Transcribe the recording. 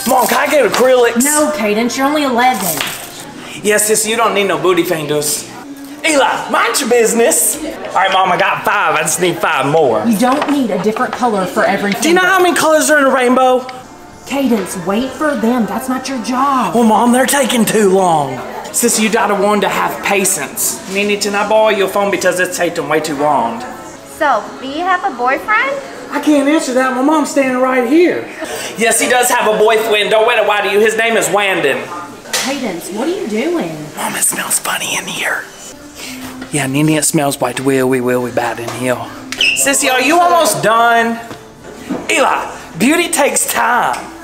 Mom, can I get acrylics? No, Cadence, you're only 11. Yes, Sissy, you don't need no booty fingers. Eli, mind your business. All right, Mom, I got 5. I just need 5 more. You don't need a different color for every finger. Do you know how many colors are in a rainbow? Cadence, wait for them. That's not your job. Well, Mom, they're taking too long. Sissy, you gotta want to have patience. Need to not borrow your phone because it's taking way too long. So, do you have a boyfriend? I can't answer that. My mom's standing right here. Yes, he does have a boyfriend. Don't let it lie to you. His name is Wandon. Cadence, what are you doing? Mom, it smells funny in here. Yeah, Nini, it smells quite really bad in here. Sissy, are you almost done? Eli, beauty takes time.